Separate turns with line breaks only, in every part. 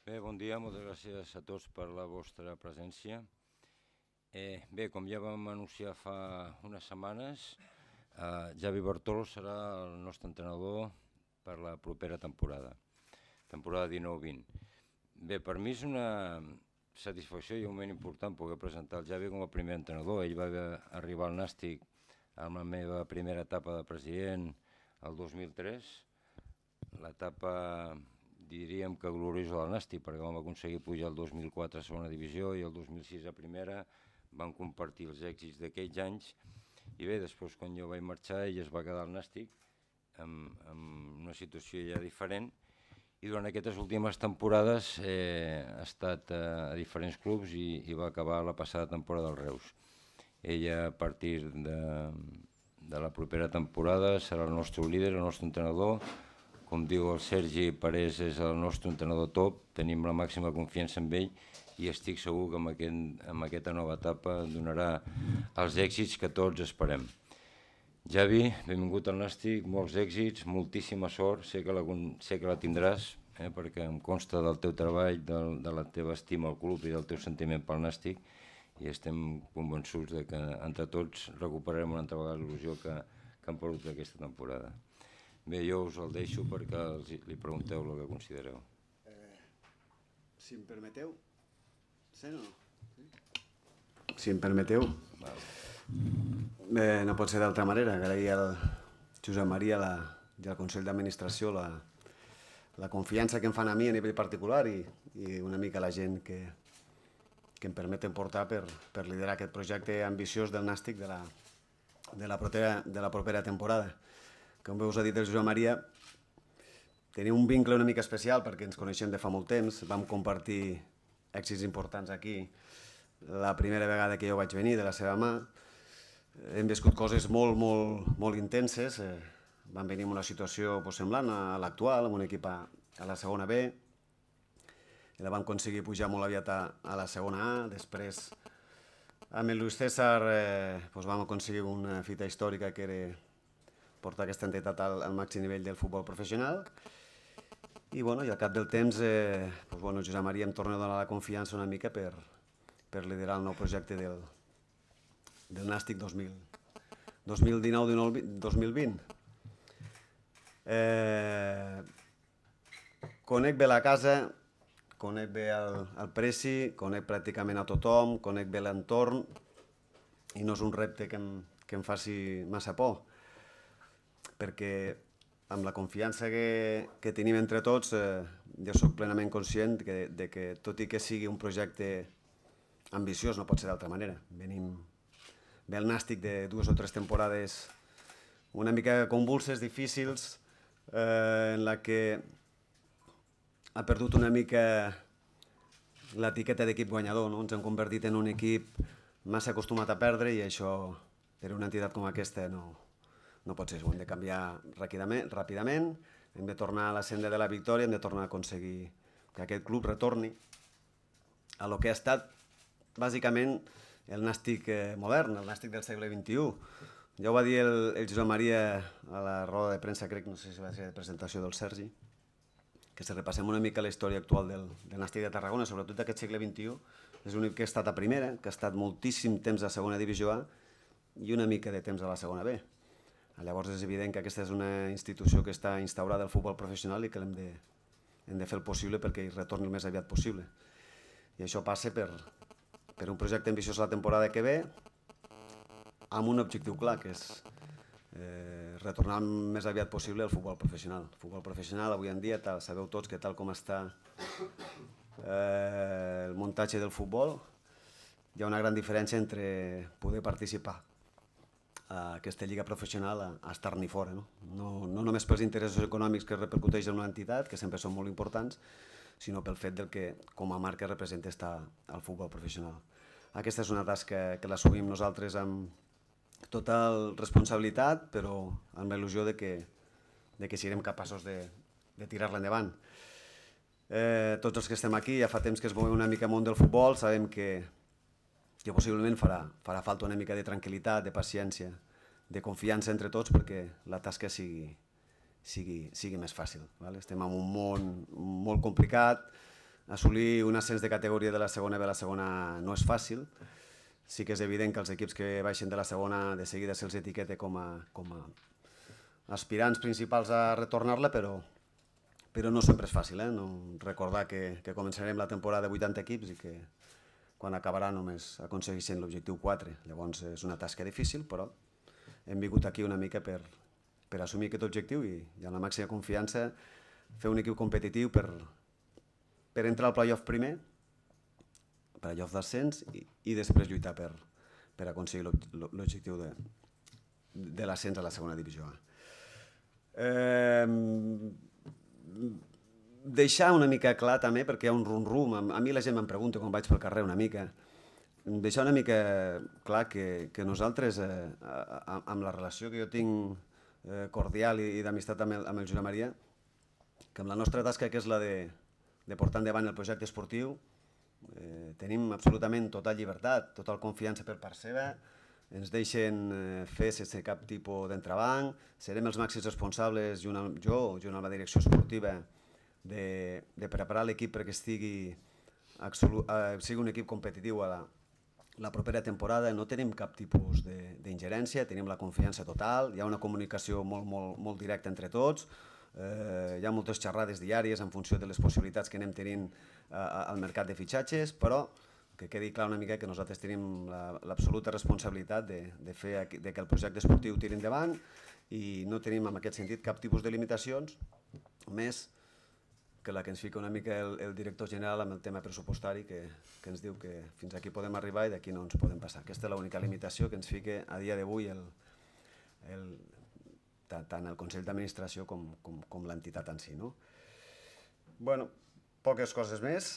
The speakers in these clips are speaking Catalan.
Bé, bon dia, moltes gràcies a tots per la vostra presència. Bé, com ja vam anunciar fa unes setmanes, Javi Bartolo serà el nostre entrenador per la propera temporada 19-20. Bé, per mi és una satisfacció i un moment important poder presentar el Javi com a primer entrenador. Ell va arribar al Nàstic amb la meva primera etapa de president el 2003, l'etapa diríem que gloriosa del Nàstic, perquè vam aconseguir pujar el 2004 a segona divisió i el 2006 a primera. Vam compartir els èxits d'aquells anys i bé, després quan jo vaig marxar ell es va quedar al Nàstic amb una situació ja diferent i durant aquestes últimes temporades ha estat a diferents clubs i va acabar la passada temporada al Reus. Ella, a partir de la propera temporada, serà el nostre líder, el nostre entrenador. Com diu el Sergi Parés, és el nostre entrenador top, tenim la màxima confiança en ell i estic segur que amb aquesta nova etapa donarà els èxits que tots esperem. Javi, benvingut al Nàstic, molts èxits, moltíssima sort, sé que la tindràs, perquè em consta del teu treball, de la teva estima al club i del teu sentiment pel Nàstic i estem convençuts que entre tots recuperarem una altra vegada l'il·lusió que hem perdut aquesta temporada. Bé, jo us el deixo perquè li pregunteu el que considereu.
Si em permeteu... Sent o no? Si em permeteu... No pot ser d'altra manera. Agrair al Josep Maria i al Consell d'Administració la confiança que em fan a mi a nivell particular i una mica la gent que em permeten portar per liderar aquest projecte ambiciós del Nàstic de la propera temporada. Com bé us ha dit el Josep Maria, tenim un vincle una mica especial perquè ens coneixem de fa molt temps, vam compartir èxits importants aquí la primera vegada que jo vaig venir de la seva mà, hem viscut coses molt intenses, vam venir en una situació semblant a l'actual, amb un equip a la segona B, i la vam aconseguir pujar molt aviat a la segona A, després amb el Luis César vam aconseguir una fita històrica que era portar aquesta entitat al màxim nivell del futbol professional i al cap del temps Josep Maria em torna a donar la confiança una mica per liderar el nou projecte del Nàstic 2019-2020. Conec bé la casa, conec bé el Preci, conec pràcticament a tothom, conec bé l'entorn i no és un repte que em faci massa por, perquè amb la confiança que tenim entre tots jo soc plenament conscient que tot i que sigui un projecte ambiciós, no pot ser d'altra manera. Venim bé el Nàstic de 2 o 3 temporades una mica convulses, difícils, en la que ha perdut una mica l'etiqueta d'equip guanyador. Ens hem convertit en un equip massa acostumat a perdre i això per una entitat com aquesta no pot ser, ho hem de canviar ràpidament, hem de tornar a la senda de la victòria, hem de tornar a aconseguir que aquest club retorni a lo que ha estat bàsicament el Nàstic modern, el Nàstic del segle XXI. Ja ho va dir el Josep Maria a la roda de premsa, crec, no sé si va ser de presentació del Sergi, que si repassem una mica la història actual del Nàstic de Tarragona, sobretot d'aquest segle XXI, és un equip que ha estat a primera, que ha estat moltíssim temps a segona divisió A i una mica de temps a la segona B. Llavors és evident que aquesta és una institució que està instaurada al futbol professional i que hem de fer el possible perquè hi retorni el més aviat possible. I això passa per un projecte ambiciós la temporada que ve amb un objectiu clar, que és retornar el més aviat possible al futbol professional. El futbol professional avui en dia, sabeu tots que tal com està el muntatge del futbol, hi ha una gran diferència entre poder participar a aquesta lliga professional a estar-n'hi fora. No només pels interessos econòmics que repercuteixen en una entitat, que sempre són molt importants, sinó pel fet del que com a marca representa estar al futbol professional. Aquesta és una tasca que l'assumim nosaltres amb tota responsabilitat, però amb la il·lusió de que siguem capaços de tirar-la endavant. Tots els que estem aquí ja fa temps que es movem una mica al món del futbol, sabem que possiblement farà falta una mica de tranquil·litat, de paciència, de confiança entre tots perquè la tasca sigui més fàcil. Estem en un món molt complicat, assolir un ascens de categoria de la segona B a la segona no és fàcil. Sí que és evident que els equips que baixen de la segona de seguida se'ls etiqueta com a aspirants principals a retornar-la, però no sempre és fàcil. Recordar que començarem la temporada de 80 equips i que quan acabarà només aconsegueixen l'objectiu 4. Llavors és una tasca difícil, però hem vingut aquí una mica per assumir aquest objectiu i amb la màxima confiança fer un equip competitiu per entrar al playoff primer, playoff d'ascens i després lluitar per aconseguir l'objectiu de l'ascens a la segona divisió A. Deixar una mica clar també, perquè hi ha un rum-rum, a mi la gent me'n pregunta quan vaig pel carrer una mica, deixar una mica clar que nosaltres, amb la relació que jo tinc cordial i d'amistat amb el Josep Maria, que amb la nostra tasca, que és la de portar endavant el projecte esportiu, tenim absolutament total llibertat, total confiança per part seva, ens deixen fer sense cap tipus d'entrebanc, serem els màxims responsables, jo, junt amb la direcció esportiva, de preparar l'equip perquè sigui un equip competitiu a la propera temporada. No tenim cap tipus d'ingerència, tenim la confiança total, hi ha una comunicació molt directa entre tots, hi ha moltes xerrades diàries en funció de les possibilitats que anem tenint al mercat de fitxatges, però que quedi clar una mica que nosaltres tenim l'absoluta responsabilitat de fer que el projecte esportiu tiri endavant i no tenim en aquest sentit cap tipus de limitacions, més que la que ens fica una mica el director general amb el tema pressupostari, que ens diu que fins aquí podem arribar i d'aquí no ens podem passar. Aquesta és l'única limitació que ens fica a dia d'avui tant el Consell d'Administració com l'entitat en si. Bueno, poques coses més.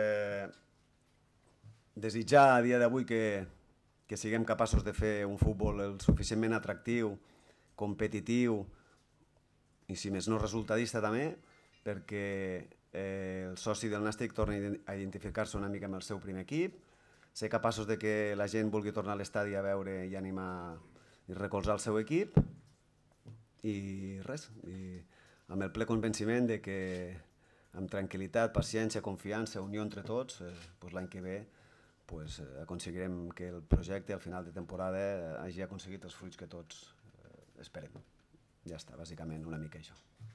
Desitjar a dia d'avui que siguem capaços de fer un futbol el suficientment atractiu, competitiu i, si més no, resultadista també, perquè el soci del Nàstic torni a identificar-se una mica amb el seu primer equip, ser capaços de que la gent vulgui tornar a l'estadi a veure i animar i recolzar el seu equip i res, amb el ple convenciment de que amb tranquil·litat, paciència, confiança, unió entre tots, l'any que ve aconseguirem que el projecte al final de temporada hagi aconseguit els fruits que tots esperem. Ja està, bàsicament una mica això.